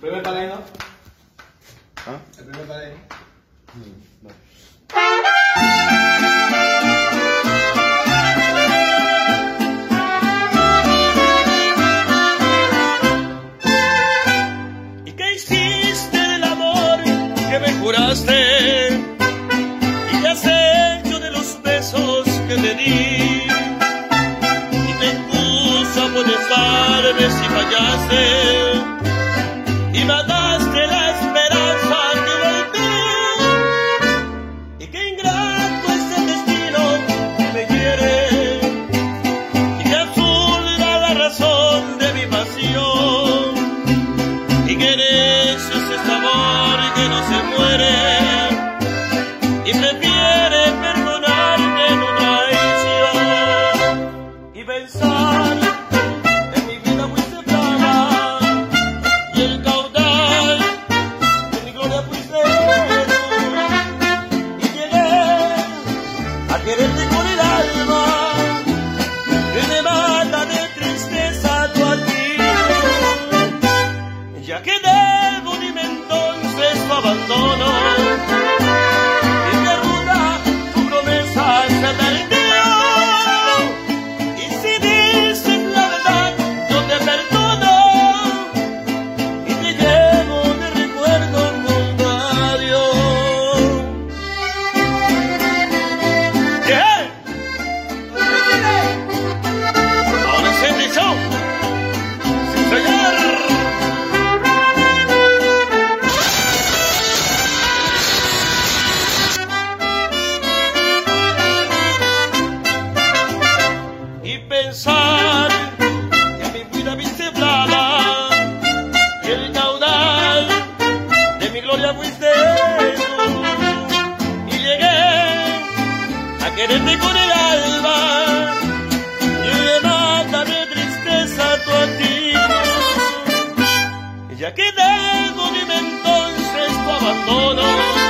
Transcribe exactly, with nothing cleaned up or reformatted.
Primer palé, ¿no? ¿Ah? El primer palé. Mm, no. ¿Y qué hiciste del amor que me juraste? ¿Y qué has hecho de los besos que te di? Y me excusa por besarme si fallaste y mataste la esperanza que volví. Y qué ingrato es el destino que me quiere y que absurda la razón de mi pasión. Y que eres ese sabor que no se muere y prefiere perdonarte en una traición. Y pensar en mi vida fuiste plata y el caudal de mi gloria fuiste tú. Y llegué a quererte con el alma que me mata de tristeza tu actitud. Ya que debo, dime entonces tu abandono. Y mi ruda, tu promesa se perdió. Y si dices la verdad, yo te perdono. Y te llevo de recuerdo junto a Dios. ¿Qué? Ahora se empezó. Sí, señor. Y pensar que mi vida viste plata y el caudal de mi gloria fuiste tú. Y llegué a quererte con el alma y me mata de tristeza tu actitud. Ya que debo, dime entonces tu abandono.